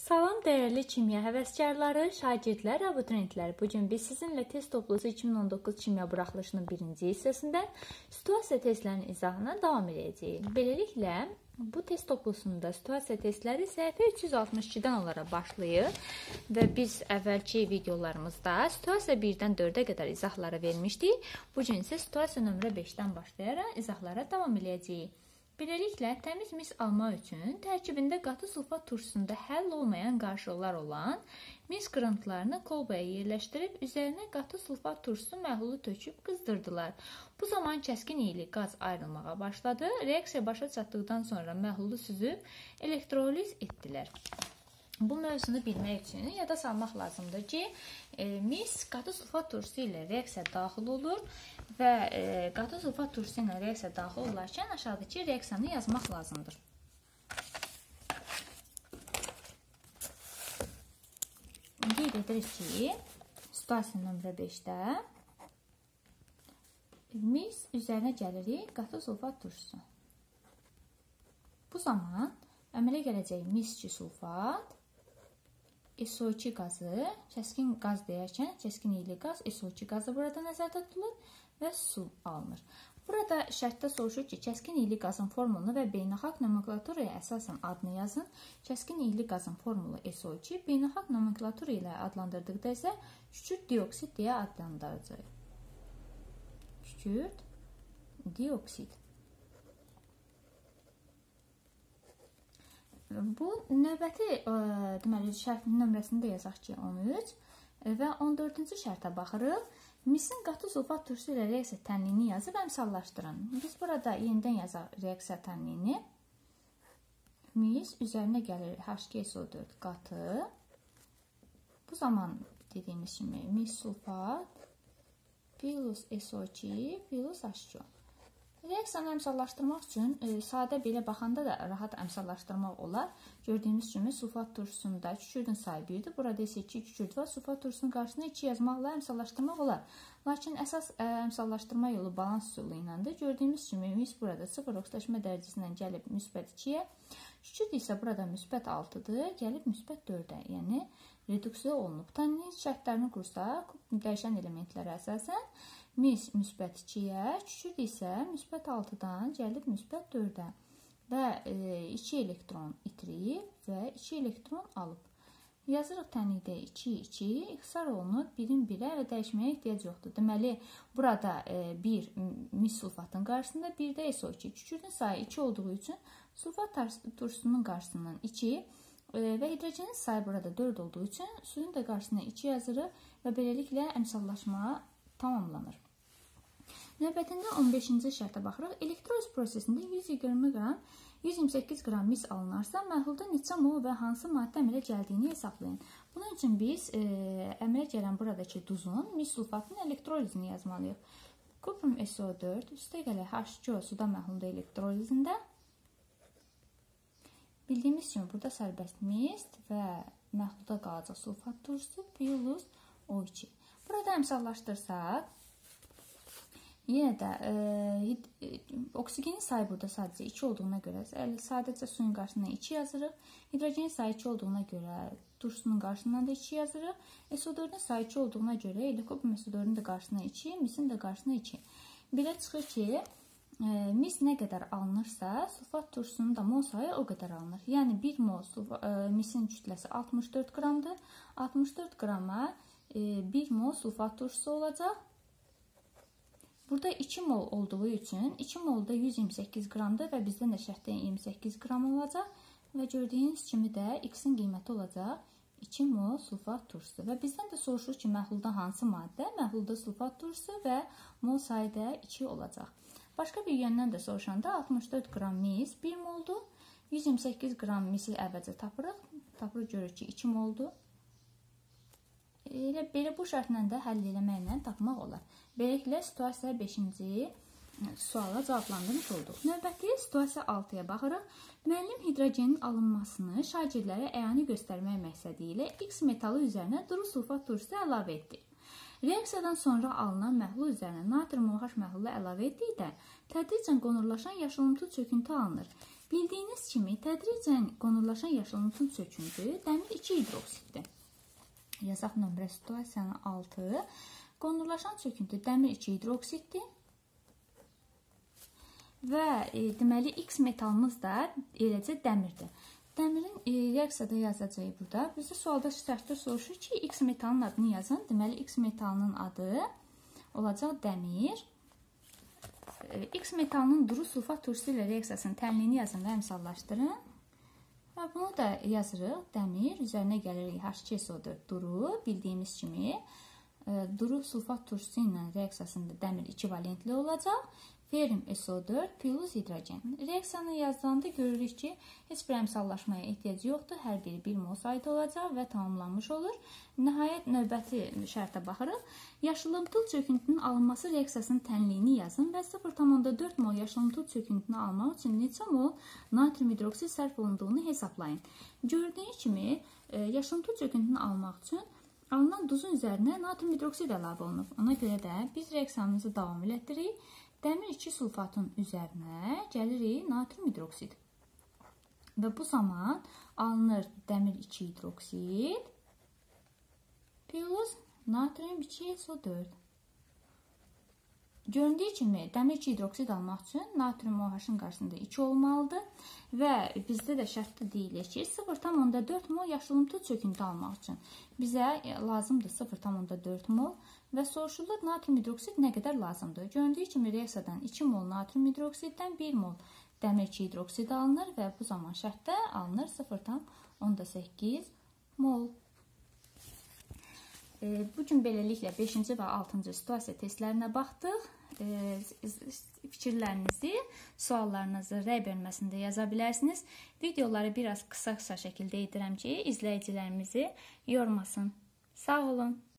Salam dəyərli kimya həvəskarları, şagirdlər, abituriyentlər. Bugün biz sizinlə test toplusu 2019 kimya buraxılışının birinci hissəsində situasiya testlərinin izahına davam edəcəyik. Beləliklə, bu test toplusunda situasiya testləri səhifə 362-dən olaraq başlayır və biz əvvəlki videolarımızda situasiya 1-dən 4-ə qədər izahları vermişdik. Bugün isə situasiya nömrə 5-dən başlayaraq izahlara davam edəcəyik. Beləliklə, təmiz mis almaq üçün tərkibində qatı sulfat turşusunda həll olmayan qarşılıqlar olan mis qırıntılarını kolbaya yerləşdirib üzərinə qatı sulfat turşusu məhlulu töküb qızdırdılar. Bu zaman kəskin iyili qaz ayrılmağa başladı. Reaksiya başa çatdıqdan sonra məhlulu süzüb elektroliz etdilər. Bu mövzunu bilmək üçün yada salmaq lazımdır ki, mis qatı sulfat turşusu ilə reaksiya daxil olur və qatı sulfat turşusu ilə reaksiya daxil olarkən aşağıdakı reaksiyanı yazmaq lazımdır. Qeyd edirik ki, situasiya nömrə 5-də mis üzərinə gəlirik qatı sulfat turşusu. Bu zaman əmələ gələcək mis-2 sulfat, SO2 qazı, kəskin qaz deyərkən, kəskin iyili qaz, SO2 qazı burada nəzərdə tutulur və su alınır. Burada şərtdə soruşur ki, kəskin iyili qazın formulunu və beynəlxalq nomenklaturaya əsasən adını yazın. Kəskin iyili qazın formulu SO2, beynəlxalq nomenklatura ilə adlandırdıqda isə kükürt dioksid deyə adlandıracaq. Kükürt dioksid. Bu növbəti deməli şərtin nömrəsini də yazaq ki, 13 və 14-cü şərtə baxırıq. Misin qatı sulfat turşusu ilə reaksiya tənliyini yazıb əmsallaşdırın. Biz burada yenidən yazaq reaksiya tənliyini. Mis üzərinə gəlir H2SO4 qatı. Bu zaman dediyimiz kimi mis sulfat plus SO2 plus H2. Reaksiyanı əmsallaşdırmaq üçün sadə belə baxanda da rahat əmsallaşdırmaq olar. Gördüyümüz kimi sulfat turşusunda kükürdün sayı 1-dir. Burada isə 2 kükürt var. Sulfat turşusunun qarşısına 2 yazmaqla əmsallaşdırmaq olar. Lakin əsas əmsallaşdırma yolu balans üsulu iləndir. Gördüyümüz kimi mis burada 0 oksidaşma dərəcəsindən gəlib müsbət 2-yə. Kükürt isə burada müsbət 6-dır, gəlib müsbət 4-ə. Yəni reduksiya olunub. Tənliyin şərtlərini qursaq, dəyişən elementlərə əsasən mis müsbət 2-yə, kükürt isə müsbət 6-dan gəlib müsbət 4-ə və 2 elektron itirib və 2 elektron alıb. Yazırıq tənlikdə 2, ixtisar olunur 1-in 1-ə və dəyişməyə ehtiyac yoxdur. Deməli, burada 1 mis sulfatın qarşısında, 1 də SO2. Kükürdün sayı 2 olduğu üçün sulfat turşusunun qarşısından 2 və hidrogenin sayı burada 4 olduğu üçün suyun da qarşısına 2 yazırıq və beləliklə əmsallaşma tamamlanır. Növbətində 15-ci şərtə baxırıq. Elektroliz prosesində 120 qram, 128 qram mis alınarsa, məhlulda neçə mol və hansı maddə əmələ gəldiyini hesablayın. Bunun üçün biz əmələ gələn buradakı duzun mis sulfatının elektrolizini yazmalıyıq. Kuprum SO4 üstə gələ H2O suda məhlulda elektrolizində. Bildiyimiz kimi burada sərbəst mist və məhlulda qalacaq sulfat turşusu plus O2. Burada əmsallaşdırsaq, yenə də oksigenin sayı burada sadəcə 2 olduğuna görə sadəcə suyun qarşısına 2 yazırıq. Hidrogenin sayı 2 olduğuna görə turşusunun qarşısından da 2 yazırıq. SO4-ün sayı 2 olduğuna görə elə kuprum SO4-ün də qarşısına 2, misin də qarşısına 2. Belə çıxır ki, mis nə qədər alınırsa, sulfat turşusunun da mol sayı o qədər alınır. Yəni 1 mol misin kütləsi 64 qramdır. 64 qrama 1 mol sulfat turşusu olacaq. Burada 2 mol olduğu üçün 2 molda 128 qramdır və bizdən də şərtdən 28 qram olacaq və gördüyünüz kimi də X-in qiyməti olacaq 2 mol sulfat turşusu və bizdən də soruşur ki, məhlulda hansı maddə? Məhlulda sulfat turşusu və mol sayı da 2 olacaq. Başqa bir yöndən də soruşanda 64 qram mis 1 moldur. 128 qram misi əvvəlcə tapırıq. Tapırıq görürük ki, 2 moldur. Belə bu şərtlə də həll eləməklə tapmaq olar. Beləliklə, situasiya 5-ci suala cavablandırmış olduq. Növbəti situasiya 6-ya baxırıq. Müəllim hidrogenin alınmasını şagirdlərə əyani göstərmək məqsədi ilə X metalı üzərinə duru sulfat turşusu əlavə etdi. Reaksiyadan sonra alınan məhlul üzərinə natrium OH məhlulu əlavə etdikdə tədricən qonurlaşan yaşılımtıl çöküntü alınır. Bildiyiniz kimi tədricən qonurlaşan yaşılımtıl çöküntü dəmir 2 hidroksiddir. Yazaq nömrə situasiyanın 6. Qonurlaşan çöküntü dəmir 2 hidroksiddir. Və deməli X metalımız da eləcə dəmirdir. Dəmirin reaksiyada yazacağıq burada. Bizə sualda şərtdə soruşur ki, X metalının adını yazın. Deməli X metalının adı olacaq dəmir. X metalının duru sulfat turşusu ilə reaksiyasının tənliyini yazın və əmsallaşdırın. Və bunu da yazırıq. Dəmir, üzərinə gəlirik H2SO4 duru. Bildiyimiz kimi duru sulfat turşusu ilə reaksiyasında dəmir 2 valentli olacaq. Feryum SO4 plus hidrogen. Reaksiyanı yazdığında görürük ki, heç bir əmsallaşmaya ehtiyac yoxdur. Hər biri 1 mol sayda olacaq və tamamlanmış olur. Nəhayət növbəti şərtə baxırıq. Yaşılımtıl çöküntünün alınması reaksiyasının tənliyini yazın və 0,4 mol yaşılımtıl çöküntünü almaq üçün neçə mol natrium hidroksid sərf olunduğunu hesablayın. Gördüyünüz kimi, yaşılımtıl çöküntünü almaq üçün alınan duzun üzərinə natrium hidroksid əlavə olunub. Ona görə də biz reaksiyamızı davam elətdirik. Dəmir 2 sulfatın üzərinə gəlirik natrium hidroksid. Və bu zaman alınır dəmir 2 hidroksid plus natrium 2SO4. Göründüyü kimi dəmir 2 hidroksid almaq üçün natrium OH-ın qarşısında 2 olmalıdır. Və bizdə də şərtdə deyilir ki, 0,4 mol yaşılımtıl çöküntü almaq üçün bizə lazımdır 0,4 mol. Və soruşulur natrium hidroksid nə qədər lazımdır? Göründüyü kimi reaksiyadan 2 mol natrium hidroksiddən 1 mol dəmir 2 hidroksid alınır və bu zaman şərtdə alınır 0,8 mol. Bugün beləliklə 5-ci və 6-cı situasiya testlərinə baxdıq. Fikirlərinizi, suallarınızı rəy bölməsində yaza bilərsiniz. Videoları biraz qısa-qısa şəkildə edirəm ki, izləyicilərimizi yormasın. Sağ olun.